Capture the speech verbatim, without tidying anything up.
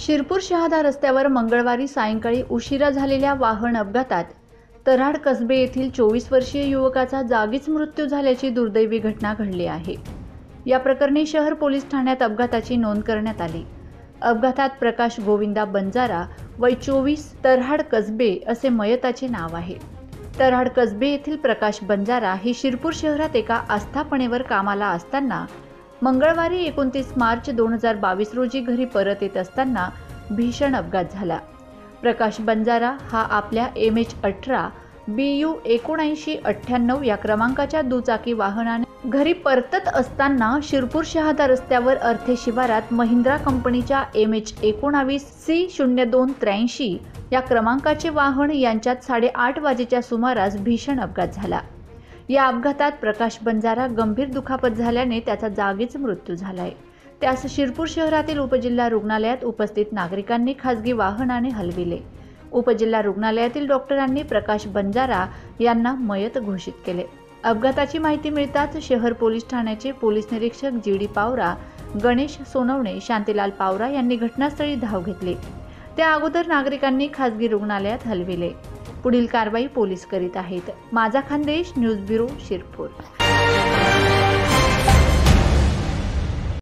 शिरपूर शहादा रस्त्यावर मंगळवारी सायंकाळी उशिरा झालेल्या वाहन अपघातात तऱ्हाड कसबे येथील चोवीस वर्षीय युवकाचा जागीच मृत्यू झाल्याची दुर्दैवी घटना घडली आहे। या प्रकरणी शहर पोलीस ठाण्यात अपघाताची नोंद करण्यात आली। अपघातात प्रकाश गोविंदा बंजारा वय चोवीस तऱ्हाड कसबे असे मयताचे नाव आहे। तऱ्हाड कसबे येथील प्रकाश बंजारा ही शिरपूर शहरात एका आस्थापनेवर कामाला असताना मंगळवारी एकोणतीस मार्च दोन हजार बावीस रोजी घरी परत येत असताना भीषण अपघात झाला। प्रकाश बंजारा हा आपल्या एम एच अठरा बी यू एकोणऐंशी अठ्ठ्याण्णव या क्रमांकाच्या दुचाकी वाहनाने घरी परतत असताना शिरपूर शहादा रस्त्यावर अर्थे शिवारात महिंद्रा कंपनीच्या एम एच एकोणावीस सी शून्य दोन त्र्याऐंशी या क्रमांकाचे वाहन यांच्यात साडेआठ वाजेच्या सुमारास भीषण अपघात झाला। या अपघातात प्रकाश बंजारा गंभीर दुखापत झाल्याने त्याचा जागीच मृत्यू झालाय। त्यास शिरपूर शहरातील उपजिल्हा रुग्णालयात उपस्थित नागरिकांनी खासगी वाहनाने हलविले। उपजिल्हा रुग्णालयातील डॉक्टरांनी प्रकाश बंजारा यांना मयत घोषित केले। अपघाताची माहिती मिळताच शहर पोलीस ठाण्याचे पोलीस निरीक्षक जी डी पावरा, गणेश सोनवणे, शांतीलाल पावरा यांनी घटनास्थळी धाव घेतली। त्या अगोदर नागरिकांनी खासगी रुग्णालयात हलविले। पुढील कारवाई पोलीस करीत आहेत। माझा खानदेश न्यूज ब्युरो शिरपूर।